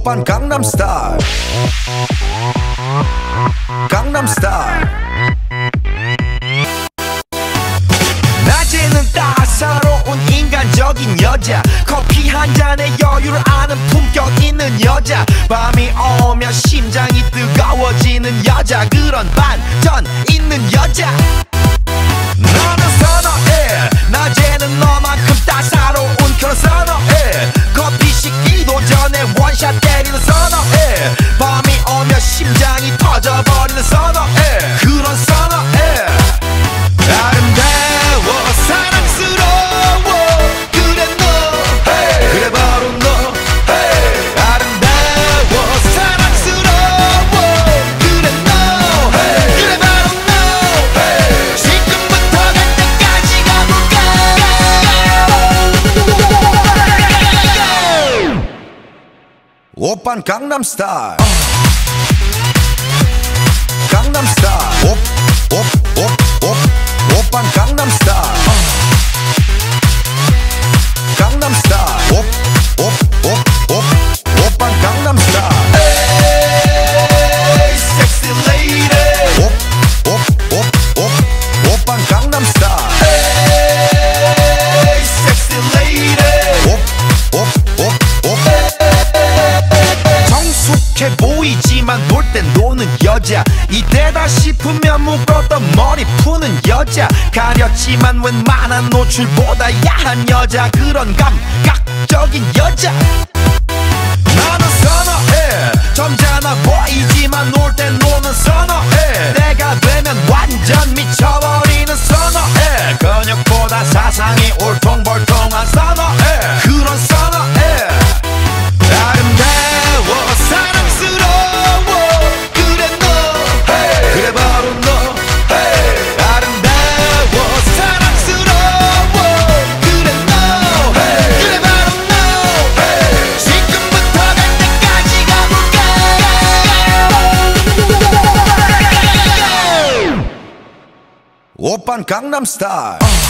오빤 강남스타일 강남스타일 낮에는 따사로운 인간적인 여자 커피 한 잔에 여유를 아는 품격 있는 여자 밤이 오면 심장이 뜨거워지는 여자 그런 반전 있는 여자 너는 선호해 낮에는 너만큼 따사로운 그런 선호해 커피 식기도 전에 원샷 때리는 선호해 밤이 오면 심장이 터져버리는 선호해 그런 선호해 아름다워 사랑스러워 그래 너 hey. 그래 바로 너 hey. 아름다워 사랑스러워 그래 너 hey. 그래 바로 너 hey. 지금부터 갈 때까지 가볼까 오빤 강남스타일 강남스타일 오빤 강남스타일 강남스타일 오빤 강남스타일 에이 섹시 레이디 오빤 강남스타일 에이 섹시 레이디 정숙해 보이지만 놀 땐 노는 여자 이때다 싶으면 묶었던 머리 푸는 여자 가렸지만 웬만한 노출보다 야한 여자 그런 감각적인 여자 나는 선호해 점잖아 보이지만 놀 땐 노는 선호해 내가 되면 완전 미쳐버리는 선호해 근육보다 사상이 울퉁불퉁한 선호해 그런 선호해 아름다워 사랑스러워 그래 너 hey. 그래 바로 너 hey. 아름다워 사랑스러워 그래 너 hey. 그래 바로 너 hey. 지금부터 갈 때까지 가볼까 오빤 강남스타일